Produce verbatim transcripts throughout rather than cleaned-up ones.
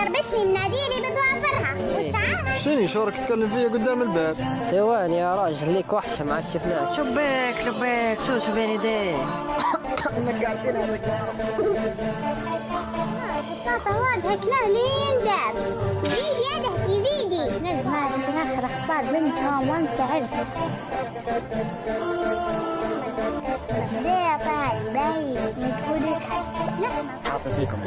تخربش لي مناديلي بضوافرها. وش عامل؟ شني شورك تتكلم فيا قدام الباب؟ ثواني يا راجل ليك وحشة ما عاد شفناك. شبيك شبيك شو شو بين يديك؟ نقعتنا هذاك. بطاطا واضحة كلاه لين داب. زيدي يا ضحكي زيدي. نجم الشنخر اخبار بنتهم وانت عرس. ليه طيب باين متقولك حاصل فيكم.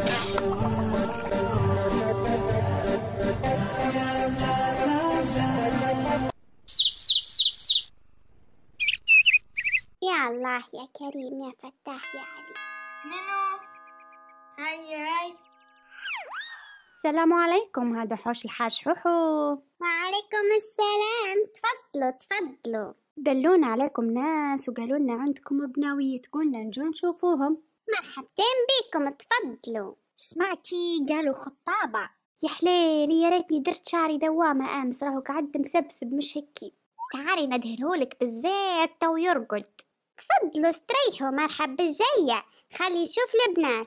يا الله يا كريم يا فتاح يا علي. منو؟ هاي هاي. السلام عليكم، هذا حوش الحاج حوحو. وعليكم السلام، تفضلوا تفضلوا. دلونا عليكم ناس وقالوا لنا عندكم بناوية، قلنا نجو نشوفوهم. مرحبتين بيكم تفضلوا. سمعتي قالوا خطابة؟ يا حليلي يا ريتني درت شعري دوامة امس، راهو قعد مسبسب مش هيكي. تعالي ندهنهولك بالزيت تو يرقد. تفضلوا استريحوا، مرحب بالجاية، خلي يشوف البنات.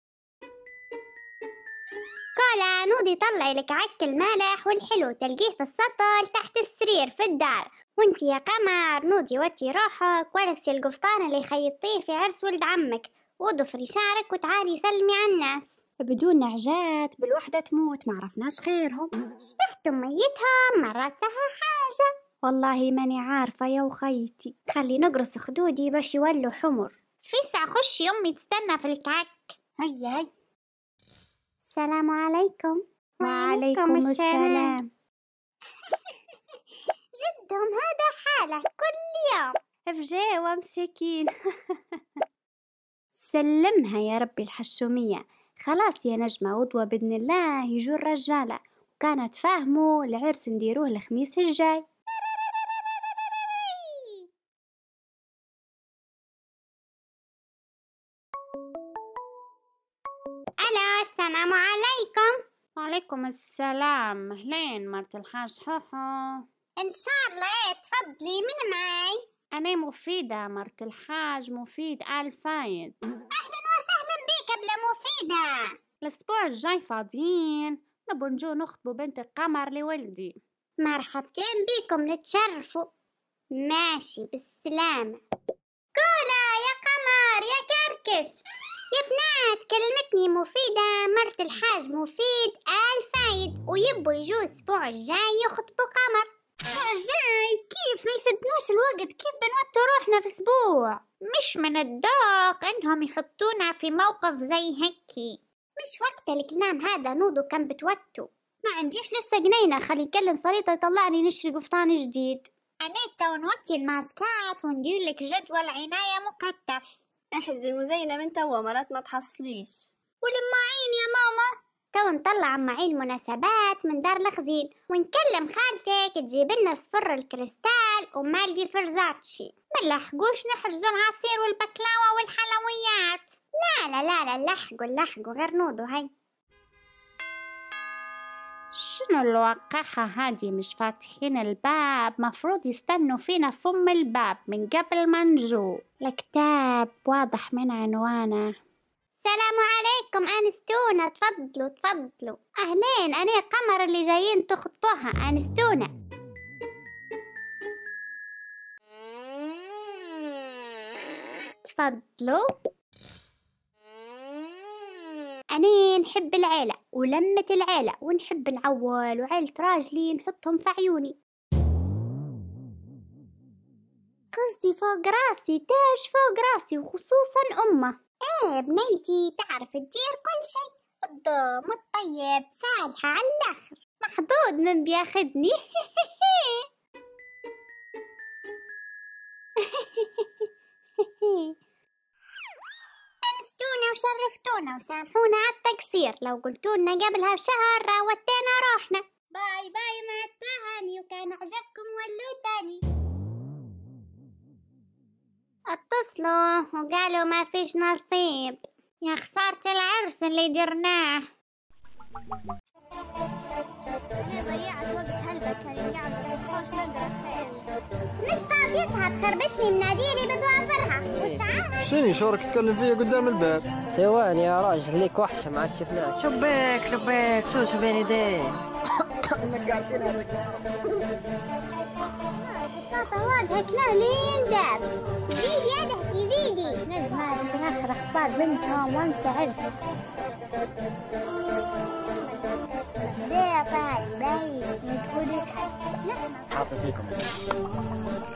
قال نودي طلعي لك عك المالح والحلو تلقيه في السطل تحت السرير في الدار، وانتي يا قمر نودي وتي روحك ولبسي القفطان اللي خيطيه في عرس ولد عمك وضفري شعرك وتعالي سلمي على الناس. بدون نعجات بالوحدة تموت، معرفناش خيرهم. شبحتم ميتهم مرات لها حاجة. والله ماني عارفة يا وخيتي، خلي نقرص خدودي باش يولوا حمر. في ساعة خشي أمي تستنى في الكعك. هيا هيا. السلام عليكم. وعليكم السلام. جدهم هذا حالة كل يوم. فجاوة مساكين. سلمها يا ربي الحشومية. خلاص يا نجمة وضوى بإذن الله يجوا الرجالة، وكانت فاهموا العرس نديروه الخميس الجاي. ألو السلام عليكم. وعليكم السلام، أهلين مرت الحاج حوحو. إن شاء الله تفضلي، من معي؟ أنا مفيدة مرت الحاج، مفيد آل فايد. أهلا وسهلا بك بلا مفيدة. الأسبوع الجاي فاضيين، نبو نجو نخطبوا بنت القمر لولدي. مرحبتين بكم نتشرفوا. ماشي بالسلامة. كولا يا قمر يا كركش يا بنات، كلمتني مفيدة مرت الحاج مفيد آل فايد ويبوا يجوا الأسبوع الجاي يخطبوا قمر. الأسبوع الجاي كيف ما يسدناش الوقت؟ كيف بنوتو روحنا في أسبوع؟ مش من الذوق إنهم يحطونا في موقف زي هيكي. مش وقت الكلام هذا، نوضو كان بتوتو. ما عنديش لسه جنينة، خلي يكلم صريطة يطلعني نشري قفطان جديد. أنا تو نوكي الماسكات وندير لك جدول عناية مكتف. احزي المزينة من توا مرات ما تحصليش. ولماعين يا ماما تو نطلع معين مناسبات من دار الخزين، ونكلم خالتك تجيب لنا صفر الكريستال ومالدي فرزاتشي. ما نلحقوش نحجزوا العصير والبكلاوة والحلويات. لا لا لا لا لحقوا لحقوا غير نوضوا. هاي شنو الوقاحة هادي؟ مش فاتحين الباب، مفروض يستنوا فينا فم الباب من قبل ما نجو. الكتاب واضح من عنوانه. السلام عليكم أنستونا، تفضلوا تفضلوا. أهلين، أنا قمر اللي جايين تخطبوها، أنستونا. تفضلوا. أنا نحب العيلة ولمة العيلة، ونحب نعول وعيلة راجلي نحطهم في عيوني. قصدي فوق راسي، تاج فوق راسي، وخصوصا أمه. ايه بنيتي تعرف تدير كل شيء، الضوم الطيب صالحة على الآخر. محظوظ من بياخدني. أنستونا وشرفتونا وسامحونا على التقصير، لو قلتولنا قبلها بشهر راوتينا روحنا. باي باي مع التهاني، وكان عجبكم ولوا تاني. اتصلوا وقالوا ما فيش نصيب. يا خسارة العرس اللي درناه. أنا ضيعت وقت هالبكري قاعدة بخوش نقرا خير. مش فاضيتها تخربش لي مناديلي بضوافرها. وش عامل؟ شني شورك تتكلم فيا قدام الباب؟ ثواني يا راجل ليك وحشة ما عاد شفناك. شباك شباك شوشو بين يديك. نقعتنا بك. بطاطا واضحة كلاه لين داب. زيدي يا ضحكي زيدي. نجم عشان آخر أخبار بنتهم وأنت عرس. ليه طيب باين؟ تقولي حاصل فيكم.